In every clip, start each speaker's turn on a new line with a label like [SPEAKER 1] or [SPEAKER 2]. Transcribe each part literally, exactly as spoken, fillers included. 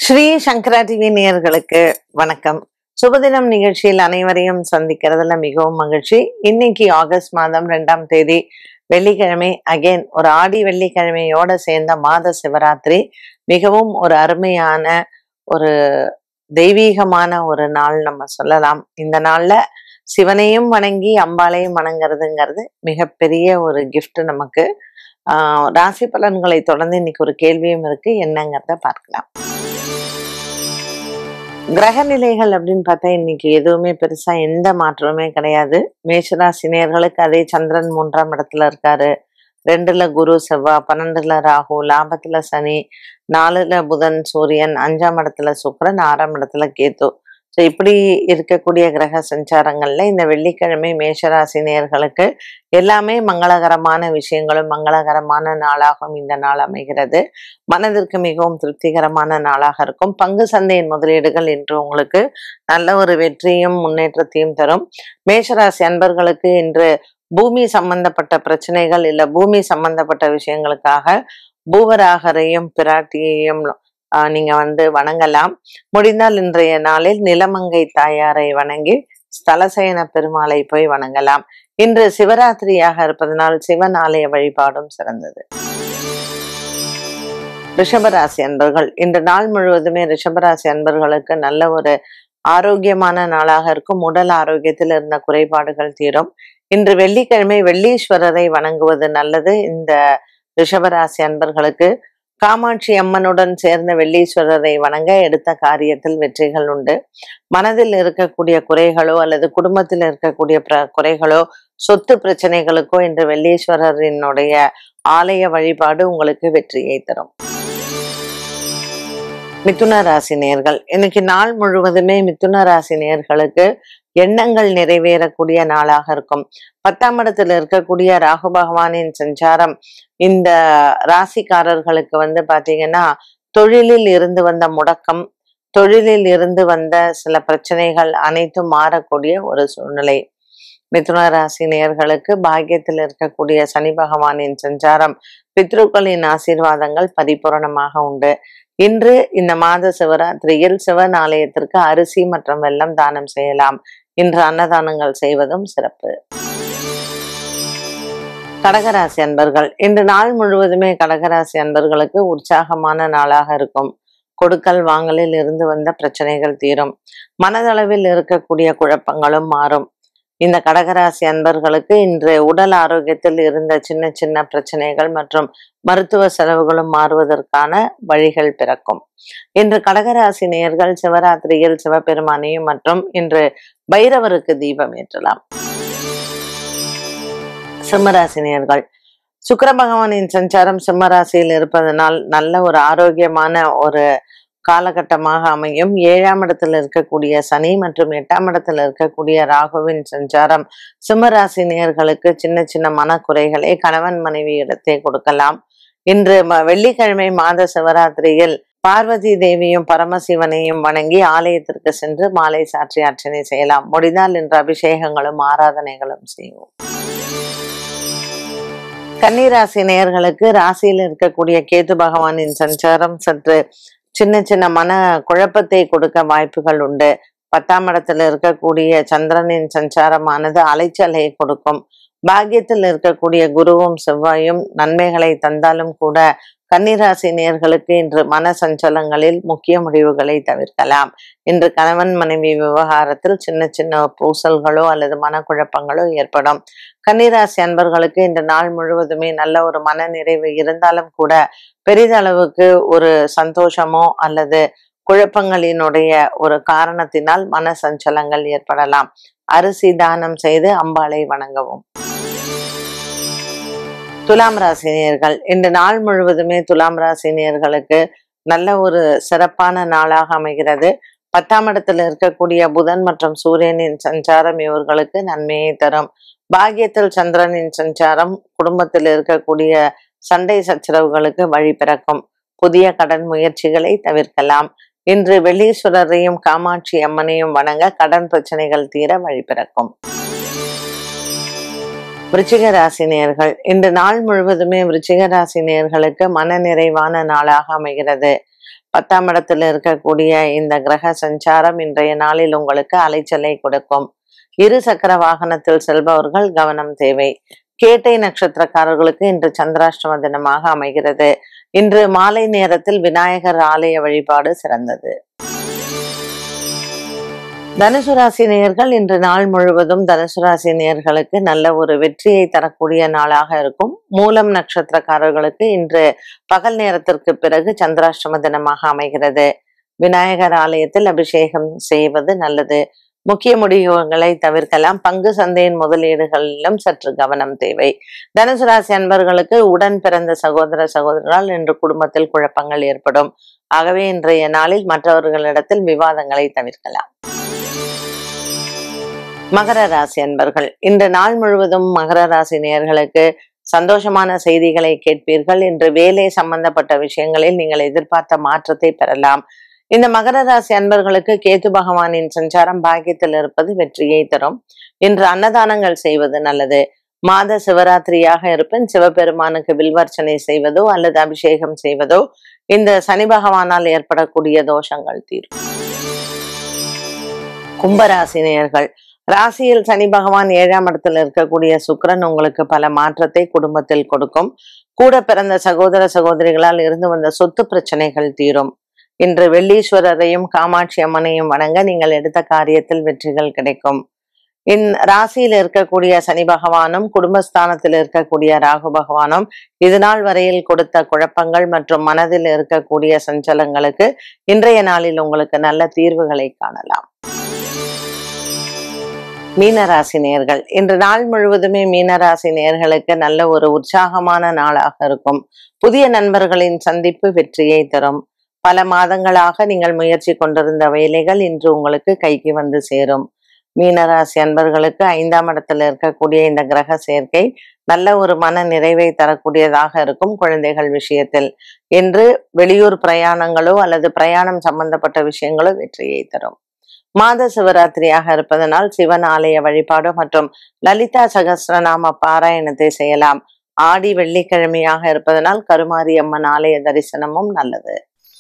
[SPEAKER 1] ஸ்ரீ சங்கரா TV நேயர்களுக்கு வணக்கம். சுபதினம் நிகழ்ச்சியில் அனைவரையும் சந்திக்கிறதுல மிகவும் மகிழ்ச்சி. இன்னைக்கு ஆகஸ்ட் மாதம் ரெண்டாம் தேதி வெள்ளிக்கிழமை. அகைன் ஒரு ஆடி வெள்ளிக்கிழமையோட சேர்ந்த மாத சிவராத்திரி. மிகவும் ஒரு அருமையான ஒரு தெய்வீகமான ஒரு நாள் நம்ம சொல்லலாம். இந்த நாள்ல சிவனையும் வணங்கி அம்பாளையும் வணங்குறதுங்கிறது மிகப்பெரிய ஒரு கிஃப்ட் நமக்கு. ஆஹ் ராசி பலன்களை தொடர்ந்து இன்னைக்கு ஒரு கேள்வியும் இருக்கு, என்னங்கிறத பார்க்கலாம். கிரக நிலைகள் அப்படின்னு பார்த்தா இன்னைக்கு எதுவுமே பெருசா எந்த மாற்றமுமே கிடையாது. மேஷராசி நேயர்களுக்கு அதே சந்திரன் மூன்றாம் இடத்துல இருக்காரு. ரெண்டுல குரு செவ்வாய், பன்னெண்டுல ராகு, லாபத்துல சனி, நாலுல புதன் சூரியன், அஞ்சாம் இடத்துல சுக்கிரன், ஆறாம் இடத்துல கேது. ஸோ இப்படி இருக்கக்கூடிய கிரக சஞ்சாரங்கள்ல இந்த வெள்ளிக்கிழமை மேஷராசி நேயர்களுக்கு எல்லாமே மங்களகரமான விஷயங்களும் மங்களகரமான நாளாகவும் இந்த நாள் அமைகிறது. மனதிற்கு மிகவும் திருப்திகரமான நாளாக இருக்கும். பங்கு சந்தையின் முதலீடுகள் இன்று உங்களுக்கு நல்ல ஒரு வெற்றியும் முன்னேற்றத்தையும் தரும். மேஷராசி அன்பர்களுக்கு இன்று பூமி சம்பந்தப்பட்ட பிரச்சனைகள் இல்ல பூமி சம்பந்தப்பட்ட விஷயங்களுக்காக பூவராகரையும் பிராட்டியையும் ஆஹ் நீங்க வந்து வணங்கலாம். முடிந்தால் இன்றைய நாளில் நிலமங்கை தாயாரை வணங்கி ஸ்தலசயன பெருமாளை போய் வணங்கலாம். இன்று சிவராத்திரியாக இருப்பதனால் சிவன் ஆலய வழிபாடும் சிறந்தது. ரிஷபராசி அன்பர்கள், இந்த நாள் முழுவதுமே ரிஷபராசி அன்பர்களுக்கு நல்ல ஒரு ஆரோக்கியமான நாளாக இருக்கும். உடல் ஆரோக்கியத்தில் இருந்த குறைபாடுகள் தீரும். இன்று வெள்ளிக்கிழமை வெள்ளீஸ்வரரை வணங்குவது நல்லது. இந்த ரிஷபராசி அன்பர்களுக்கு காமாட்சி அம்மனுடன் சேர்ந்த வெள்ளீஸ்வரரை வணங்க எடுத்த காரியத்தில் வெற்றிகள் உண்டு. மனதில் இருக்கக்கூடிய குறைகளோ அல்லது குடும்பத்தில் இருக்கக்கூடிய பிர குறைகளோ சொத்து பிரச்சனைகளுக்கோ இன்று வெள்ளீஸ்வரரினுடைய ஆலய வழிபாடு உங்களுக்கு வெற்றியை தரும். மிதுன ராசி நேயர்கள், இன்னைக்கு நாள் முழுவதுமே மிதுன ராசி நேயர்களுக்கு எண்ணங்கள் நிறைவேறக்கூடிய நாளாக இருக்கும். பத்தாம் இடத்துல இருக்கக்கூடிய ராகு பகவானின் சஞ்சாரம் இந்த ராசிக்காரர்களுக்கு வந்து பாத்தீங்கன்னா தொழிலில் இருந்து வந்த முடக்கம், தொழிலில் இருந்து வந்த சில பிரச்சனைகள் அனைத்தும் மாறக்கூடிய ஒரு சூழ்நிலை. மிதுன ராசி நேயர்களுக்கு பாக்கியத்தில் இருக்கக்கூடிய சனி பகவானின் சஞ்சாரம், பித்ருக்களின் ஆசீர்வாதங்கள் பரிபூரணமாக உண்டு. இன்று இந்த மாத சிவராத்திரியில் சிவன் ஆலயத்திற்கு அரிசி மற்றும் வெல்லம் தானம் செய்யலாம். இன்று அன்னதானங்கள் செய்வதும் சிறப்பு. கடகராசி அன்பர்கள், இன்று நாள் முழுவதுமே கடகராசி அன்பர்களுக்கு உற்சாகமான நாளாக இருக்கும். கொடுக்கல் வாங்கலில் இருந்து வந்த பிரச்சனைகள் தீரும். மனதளவில் இருக்கக்கூடிய குழப்பங்களும் மாறும். இந்த கடகராசி அன்பர்களுக்கு இன்று உடல் ஆரோக்கியத்தில் இருந்த சின்ன சின்ன பிரச்சனைகள் மற்றும் மருத்துவ செலவுகளும் மாறுவதற்கான வழிகள் பிறக்கும். இன்று கடகராசி நேயர்கள் சிவராத்திரியில் சிவபெருமானையும் மற்றும் இன்று பைரவருக்கு தீபம் ஏற்றலாம். சிம்மராசி நேயர்கள், சுக்கிர பகவானின் சஞ்சாரம் சிம்மராசியில் இருப்பதனால் நல்ல ஒரு ஆரோக்கியமான ஒரு காலகட்டமாக அமையும். ஏழாம் இடத்துல இருக்கக்கூடிய சனி மற்றும் எட்டாம் இடத்துல இருக்கக்கூடிய ராகுவின் சஞ்சாரம் சிம்மராசி நேயர்களுக்கு சின்ன சின்ன மனக்குறைகளை கணவன் மனைவி இடத்தை கொடுக்கலாம். இன்று வெள்ளிக்கிழமை மாத சிவராத்திரியில் பார்வதி தேவியும் பரமசிவனையும் வணங்கி ஆலயத்திற்கு சென்று மாலை சாற்றி அர்ச்சனை செய்யலாம். முடிந்தால் இன்று அபிஷேகங்களும் ஆராதனைகளும் செய்வோம். கன்னிராசி நேயர்களுக்கு ராசியில் இருக்கக்கூடிய கேது பகவானின் சஞ்சாரம் சற்று சின்ன சின்ன மன குழப்பத்தை கொடுக்க வாய்ப்புகள் உண்டு. பத்தாம் இடத்துல இருக்கக்கூடிய சந்திரனின் சஞ்சாரமானது அலைச்சலை கொடுக்கும். பாக்கியத்தில் இருக்கக்கூடிய குருவும் செவ்வாயும் நன்மைகளை தந்தாலும் கூட கன்னிராசி நேயர்களுக்கு இன்று மன சஞ்சலங்களில் முக்கிய முடிவுகளை தவிர்க்கலாம். இன்று கணவன் மனைவி விவகாரத்தில் சின்ன சின்ன பூசல்களோ அல்லது மனக்குழப்பங்களோ ஏற்படும். கன்னிராசி அன்பர்களுக்கு இந்த நாள் முழுவதுமே நல்ல ஒரு மன நிறைவு இருந்தாலும் கூட பெரிதளவுக்கு ஒரு சந்தோஷமோ அல்லது குழப்பங்களினுடைய ஒரு காரணத்தினால் மன சஞ்சலங்கள் ஏற்படலாம். அரிசி தானம் செய்து அம்பாளை வணங்கவும். துலாம் ராசி நேயர்கள், இந்த நாள் முழுவதுமே துலாம் ராசி நேயர்களுக்கு நல்ல ஒரு சிறப்பான நாளாக அமைகிறது. பத்தாம் இடத்துல இருக்கக்கூடிய புதன் மற்றும் சூரியனின் சஞ்சாரம் இவர்களுக்கு நன்மையை தரும். பாக்கியத்தில் சந்திரனின் சஞ்சாரம் குடும்பத்தில் இருக்கக்கூடிய சண்டை சச்சரவுகளுக்கு வழி பிறக்கும். புதிய கடன் முயற்சிகளை தவிர்க்கலாம். இன்று வெள்ளீஸ்வரரையும் காமாட்சி அம்மனையும் வணங்க கடன் பிரச்சனைகள் தீர வழி பிறக்கும். விருச்சிக ராசி நேயர்கள், இந்த நாள் முழுவதுமே விருச்சிக ராசி நேயர்களுக்கு மன நிறைவான நாளாக அமைகிறது. பத்தாம் இடத்துல இருக்கக்கூடிய இந்த கிரக சஞ்சாரம் இன்றைய நாளில் உங்களுக்கு அலைச்சலை கொடுக்கும். இரு சக்கர வாகனத்தில் செல்பவர்கள் கவனம் தேவை. கேட்டை நட்சத்திரக்காரர்களுக்கு இன்று சந்திராஷ்டம தினமாக அமைகிறது. இன்று மாலை நேரத்தில் விநாயகர் ஆலய வழிபாடு சிறந்தது. தனுசு ராசி நேயர்கள், இன்று நாள் முழுவதும் தனுசு ராசி நேயர்களுக்கு நல்ல ஒரு வெற்றியை தரக்கூடிய நாளாக இருக்கும். மூலம் நட்சத்திரக்காரர்களுக்கு இன்று பகல் நேரத்திற்கு பிறகு சந்திராஷ்டம தினமாக அமைகிறது. விநாயகர் ஆலயத்தில் அபிஷேகம் செய்வது நல்லது. முக்கிய முடிவுகளை தவிர்க்கலாம். பங்கு சந்தையின் முதலீடுகளிலும் சற்று கவனம் தேவை. தனுசு ராசி அன்பர்களுக்கு உடன் பிறந்த சகோதர சகோதரரால் இன்று குடும்பத்தில் குழப்பங்கள் ஏற்படும். ஆகவே இன்றைய நாளில் மற்றவர்களிடத்தில் விவாதங்களை தவிர்க்கலாம். மகர ராசி அன்பர்கள், இன்று நாள் முழுவதும் மகர ராசி நேயர்களுக்கு சந்தோஷமான செய்திகளை கேட்பீர்கள். இன்று வேலை சம்பந்தப்பட்ட விஷயங்களில் நீங்கள் எதிர்பார்த்த மாற்றத்தை பெறலாம். இந்த மகர ராசி அன்பர்களுக்கு கேது பகவானின் சஞ்சாரம் பாக்கியத்தில் இருப்பது வெற்றியை தரும். இன்று அன்னதானங்கள் செய்வது நல்லது. மாத சிவராத்திரியாக இருப்பின் சிவபெருமானுக்கு வில்வர்ச்சனை செய்வதோ அல்லது அபிஷேகம் செய்வதோ இந்த சனி பகவானால் ஏற்படக்கூடிய தோஷங்கள் தீரும். கும்பராசி நேயர்கள், ராசியில் சனி பகவான் ஏழாம் இடத்தில் இருக்கக்கூடிய சுக்கிரன் உங்களுக்கு பல மாற்றத்தை குடும்பத்தில் கொடுக்கும். கூட பிறந்த சகோதர சகோதரிகளால் இருந்து வந்த சொத்து பிரச்சனைகள் தீரும். இன்று வெள்ளீஸ்வரரையும் காமாட்சி அம்மனையும் வணங்க நீங்கள் எடுத்த காரியத்தில் வெற்றிகள் கிடைக்கும். இன் ராசியில் இருக்கக்கூடிய சனி பகவானும் குடும்பஸ்தானத்தில் இருக்கக்கூடிய ராகு பகவானும் இது நாள் வரையில் கொடுத்த குழப்பங்கள் மற்றும் மனதில் இருக்கக்கூடிய சஞ்சலங்களுக்கு இன்றைய நாளில் உங்களுக்கு நல்ல தீர்வுகளை காணலாம். மீனராசி நேயர்கள், இன்று நாள் முழுவதுமே மீனராசி நேயர்களுக்கு நல்ல ஒரு உற்சாகமான நாளாக இருக்கும். புதிய நண்பர்களின் சந்திப்பு வெற்றியை தரும். பல மாதங்களாக நீங்கள் முயற்சி கொண்டிருந்த வேலைகள் இன்று உங்களுக்கு கைக்கு வந்து சேரும். மீனராசி அன்பர்களுக்கு ஐந்தாம் இடத்துல இருக்கக்கூடிய இந்த கிரக சேர்க்கை நல்ல ஒரு மன நிறைவை தரக்கூடியதாக இருக்கும். குழந்தைகள் விஷயத்தில் இன்று வெளியூர் பிரயாணங்களோ அல்லது பிரயாணம் சம்பந்தப்பட்ட விஷயங்களோ வெற்றியை தரும். மாத சிவராத்திரியாக இருப்பதனால் சிவன் ஆலய வழிபாடு மற்றும் லலிதா சகஸ்ரநாம பாராயணத்தை செய்யலாம். ஆடி வெள்ளிக்கிழமையாக இருப்பதனால் கருமாரி அம்மன் ஆலய தரிசனமும் நல்லது.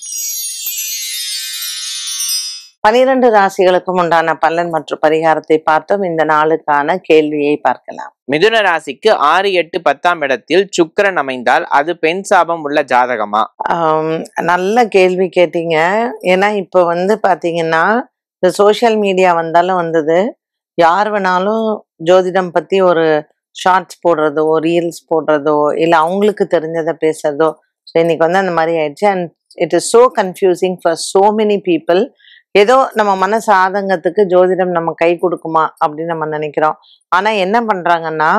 [SPEAKER 1] பனிரெண்டு ராசிகளுக்கும் உண்டான பலன் மற்றும் பரிகாரத்தை பார்த்தோம். இந்த நாளுக்கான கேள்வியை பார்க்கலாம்.
[SPEAKER 2] மிதுன ராசிக்கு ஆறு எட்டு பத்தாம் இடத்தில் சுக்கிரன் அமைந்தால் அது பெண் சாபம் உள்ள ஜாதகமா?
[SPEAKER 1] ஆஹ் நல்ல கேள்வி கேட்டீங்க. ஏன்னா இப்ப வந்து பாத்தீங்கன்னா இந்த சோசியல் மீடியா வந்தாலும் வந்தது, யார் வேணாலும் ஜோதிடம் பத்தி ஒரு ஷார்ட்ஸ் போடுறதோ ரீல்ஸ் போடுறதோ இல்லை அவங்களுக்கு தெரிஞ்சதை பேசுறதோ, ஸோ இன்னைக்கு வந்து அந்த மாதிரி ஆயிடுச்சு. And it is so confusing for so many people. ஏதோ நம்ம மனசு ஆதங்கத்துக்கு ஜோதிடம் நம்ம கை கொடுக்குமா அப்படின்னு நம்ம நினைக்கிறோம். ஆனா என்ன பண்றாங்கன்னா,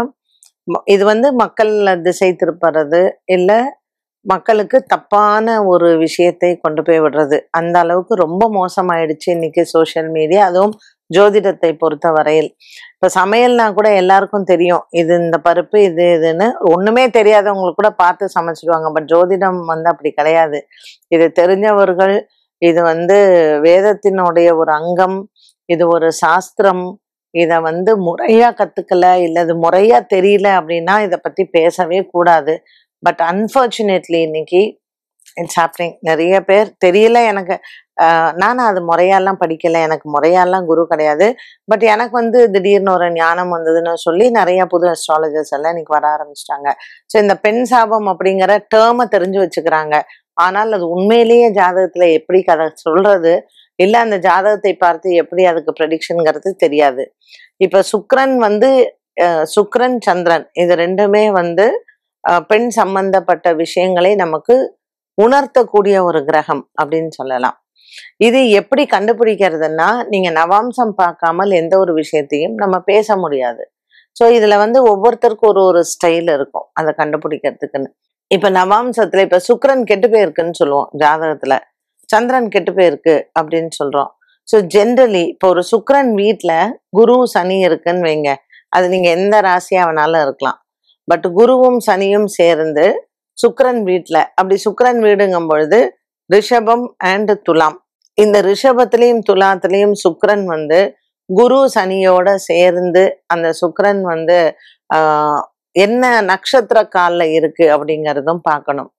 [SPEAKER 1] இது வந்து மக்கள் திசை திருப்புறது இல்லை மக்களுக்கு தப்பான ஒரு விஷயத்தை கொண்டு போய் விடுறது. அந்த அளவுக்கு ரொம்ப மோசமாயிடுச்சு இன்னைக்கு சோசியல் மீடியா, அதுவும் ஜோதிடத்தை பொறுத்த வரையில். இப்ப சமையல்னா கூட எல்லாருக்கும் தெரியும், இது இந்த பருப்பு இது இதுன்னு. ஒண்ணுமே தெரியாதவங்களுக்கு கூட பார்த்து சமைச்சிடுவாங்க. பட் ஜோதிடம் வந்து அப்படி கிடையாது. இது தெரிஞ்சவர்கள், இது வந்து வேதத்தினுடைய ஒரு அங்கம், இது ஒரு சாஸ்திரம். இத வந்து முறையா கத்துக்கல இல்ல இது முறையா தெரியல அப்படின்னா இதை பத்தி பேசவே கூடாது. பட் அன்பார்ச்சுனேட்லி இன்னைக்கு இட்ஸ் ஹேப்பனிங். நிறைய பேர் தெரியல எனக்கு, ஆஹ் நானும் அது முறையாலாம் படிக்கல, எனக்கு முறையாலாம் குரு கிடையாது, பட் எனக்கு வந்து திடீர்னு ஒரு ஞானம் வந்ததுன்னு சொல்லி நிறைய புது அஸ்ட்ராலஜர்ஸ் எல்லாம் இன்னைக்கு வர ஆரம்பிச்சிட்டாங்க. ஸோ இந்த பெண் சாபம் அப்படிங்கிற டேர்மை தெரிஞ்சு வச்சுக்கிறாங்க. ஆனால் அது உண்மையிலேயே ஜாதகத்துல எப்படி கதை சொல்றது இல்லை அந்த ஜாதகத்தை பார்த்து எப்படி அதுக்கு ப்ரெடிக்ஷன்ங்கிறது தெரியாது. இப்ப சுக்கிரன் வந்து சுக்கிரன் சந்திரன் இது ரெண்டுமே வந்து பெண் சம்பந்தப்பட்ட விஷயங்களை நமக்கு உணர்த்தக்கூடிய ஒரு கிரகம் அப்படின்னு சொல்லலாம். இது எப்படி கண்டுபிடிக்கிறதுன்னா, நீங்க நவாம்சம் பார்க்காமல் எந்த ஒரு விஷயத்தையும் நம்ம பேச முடியாது. ஸோ இதுல வந்து ஒவ்வொருத்தருக்கும் ஒரு ஒரு ஸ்டைல் இருக்கும் அதை கண்டுபிடிக்கிறதுக்குன்னு. இப்ப நவாம்சத்துல இப்ப சுக்கிரன் கெட்டு போயிருக்குன்னு சொல்லுவோம் ஜாதகத்துல, சந்திரன் கெட்டு போயிருக்கு அப்படின்னு சொல்றோம். ஸோ ஜென்ரலி இப்போ ஒரு சுக்கிரன் வீட்டுல குரு சனி இருக்குன்னு வைங்க, அது நீங்க எந்த ராசியா வேணாலும் இருக்கலாம். பட் குருவும் சனியும் சேர்ந்து சுக்கிரன் வீட்டுல, அப்படி சுக்கிரன் வீடுங்கும் பொழுது ரிஷபம் அண்ட் துலாம், இந்த ரிஷபத்திலையும் துலாத்திலையும் சுக்கிரன் வந்து குரு சனியோட சேர்ந்து அந்த சுக்கிரன் வந்து ஆஹ் என்ன நட்சத்திர கால்ல இருக்கு அப்படிங்கிறதும் பார்க்கணும்.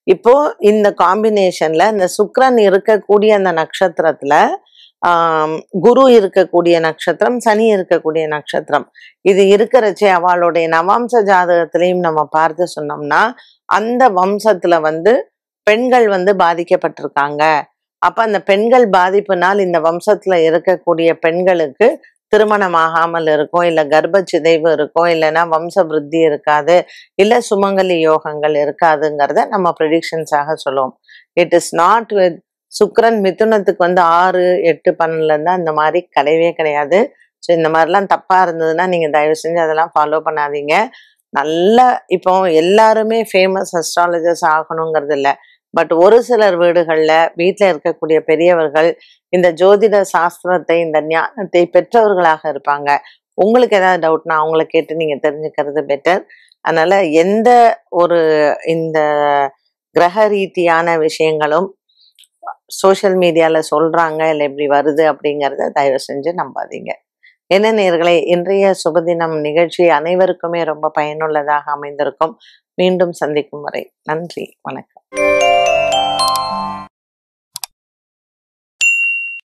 [SPEAKER 1] இப்போ இந்த காம்பினேஷன்ல இந்த சுக்கிரன் இருக்கக்கூடிய அந்த நட்சத்திரத்துல ஆஹ் குரு இருக்கக்கூடிய நட்சத்திரம், சனி இருக்கக்கூடிய நட்சத்திரம், இது இருக்கிறச்சே அவளுடைய நவாம்ச ஜாதகத்திலையும் நம்ம பார்த்து சொன்னோம்னா அந்த வம்சத்துல வந்து பெண்கள் வந்து பாதிக்கப்பட்டிருக்காங்க. அப்ப அந்த பெண்கள் பாதிப்புனால் இந்த வம்சத்துல இருக்கக்கூடிய பெண்களுக்கு திருமணம் ஆகாமல் இருக்கும், இல்ல கர்ப்ப சிதைவு இருக்கும், இல்லைன்னா வம்ச விருத்தி இருக்காது, இல்ல சுமங்கலி யோகங்கள் இருக்காதுங்கிறத நம்ம ப்ரெடிக்ஷன்ஸாக சொல்லுவோம். இட் இஸ் நாட் வித் சுக்கிரன் மிதுனத்துக்கு வந்து ஆறு எட்டு பன்னெண்டுல இருந்தா இந்த மாதிரி கிடையவே கிடையாது. ஸோ இந்த மாதிரிலாம் தப்பா இருந்ததுன்னா நீங்க தயவு செஞ்சு அதெல்லாம் ஃபாலோ பண்ணாதீங்க. நல்ல இப்போ எல்லாருமே ஃபேமஸ் அஸ்ட்ராலஜர்ஸ் ஆகணுங்கிறது இல்லை. பட் ஒரு சிலர் வீடுகள்ல வீட்டில் இருக்கக்கூடிய பெரியவர்கள் இந்த ஜோதிட சாஸ்திரத்தை, இந்த ஞானத்தை பெற்றவர்களாக இருப்பாங்க. உங்களுக்கு ஏதாவது டவுட்னா அவங்கள கேட்டு நீங்க தெரிஞ்சுக்கிறது பெட்டர். அதனால எந்த ஒரு இந்த கிரக ரீதியான விஷயங்களும் சோஷியல் மீடியால சொல்றாங்க இல்லை இப்படி வருது அப்படிங்கிறத தயவு செஞ்சு நம்பாதீங்க. என்ன நேயர்களே, இன்றைய சுபதினம் நிகழ்ச்சி அனைவருக்குமே ரொம்ப பயனுள்ளதாக அமைந்திருக்கும். மீண்டும் சந்திக்கும் வரை நன்றி, வணக்கம்.